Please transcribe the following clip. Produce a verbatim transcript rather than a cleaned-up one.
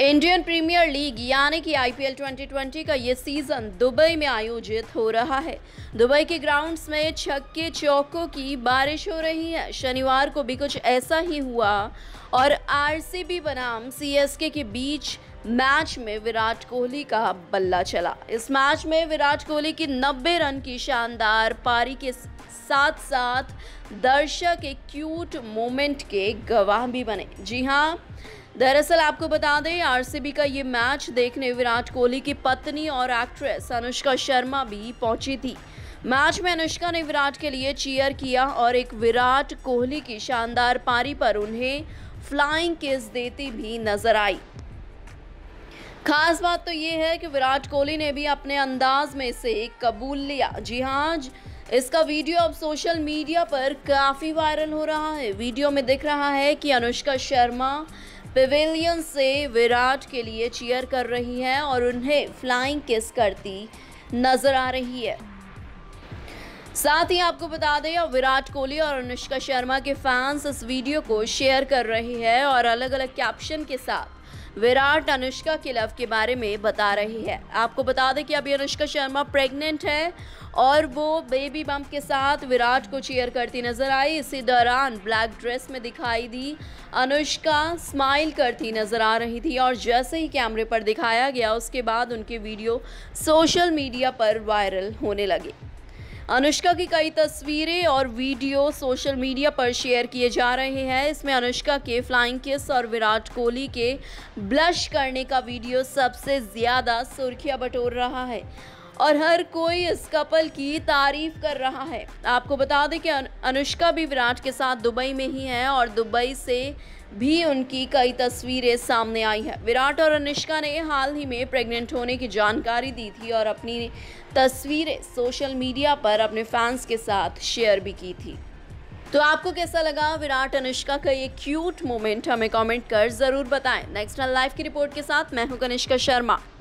Indian premiere league यानी कि IPL twenty twenty का ये सीजन दुबई में आयोजित हो रहा है। दुबई के ग्राउंड्स में छक्के चौकों की बारिश हो रही है। शनिवार को भी कुछ ऐसा ही हुआ और आरसीबी बनाम सीएसके के बीच मैच में विराट कोहली का बल्ला चला। इस मैच में विराट कोहली की नब्बे रन की शानदार पारी के साथ साथ दर्शक एक क्यूट मोमेंट के गवाह भी बने। जी हाँ, दरअसल आपको बता दें, आरसीबी का ये मैच देखने विराट कोहली की पत्नी और एक्ट्रेस अनुष्का शर्मा भी पहुंची थी। मैच में अनुष्का ने विराट के लिए चीयर किया और एक विराट कोहली की शानदार पारी पर उन्हें फ्लाइंग किस देती भी नजर आई। खास बात तो ये है कि विराट कोहली ने भी अपने अंदाज में इसे कबूल लिया। जी हाँ, इसका वीडियो अब सोशल मीडिया पर काफ़ी वायरल हो रहा है। वीडियो में दिख रहा है कि अनुष्का शर्मा पेवेलियन से विराट के लिए चीयर कर रही है और उन्हें फ्लाइंग किस करती नजर आ रही है। साथ ही आपको बता दें, विराट कोहली और अनुष्का शर्मा के फैंस इस वीडियो को शेयर कर रहे हैं और अलग अलग कैप्शन के साथ विराट अनुष्का के लव के बारे में बता रही है। आपको बता दें कि अभी अनुष्का शर्मा प्रेग्नेंट है और वो बेबी बम्प के साथ विराट को चीयर करती नजर आई। इसी दौरान ब्लैक ड्रेस में दिखाई दी अनुष्का स्माइल करती नजर आ रही थी और जैसे ही कैमरे पर दिखाया गया उसके बाद उनके वीडियो सोशल मीडिया पर वायरल होने लगे। अनुष्का की कई तस्वीरें और वीडियो सोशल मीडिया पर शेयर किए जा रहे हैं। इसमें अनुष्का के फ्लाइंग किस और विराट कोहली के ब्लश करने का वीडियो सबसे ज़्यादा सुर्खियां बटोर रहा है और हर कोई इस कपल की तारीफ कर रहा है। आपको बता दें कि अनुष्का भी विराट के साथ दुबई में ही है और दुबई से भी उनकी कई तस्वीरें सामने आई है। विराट और अनुष्का ने हाल ही में प्रेग्नेंट होने की जानकारी दी थी और अपनी तस्वीरें सोशल मीडिया पर अपने फैंस के साथ शेयर भी की थी। तो आपको कैसा लगा विराट अनुष्का का ये क्यूट मोमेंट, हमें कमेंट कर ज़रूर बताएं। नेक्स्ट लाइव की रिपोर्ट के साथ मैं हूं कनिष्का शर्मा।